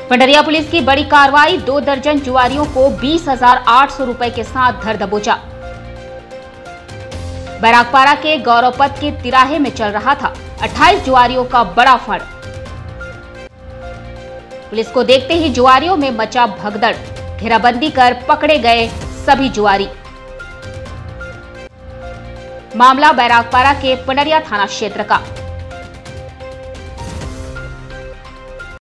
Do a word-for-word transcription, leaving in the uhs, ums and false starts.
Pandariya police की बड़ी कार्रवाई, दो दर्जन जुआरियों को बीस हजार आठ सौ रुपए के साथ धर दबोचा। बैरागपाड़ा के गौरवपथ के तिराहे में चल रहा था अट्ठाईस जुआरियों का बड़ा फंड। पुलिस को देखते ही जुआरियों में मचा भगदड़, घेराबंदी कर पकड़े गए सभी जुआरी। मामला बैरागपाड़ा के पंडरिया थाना क्षेत्र का।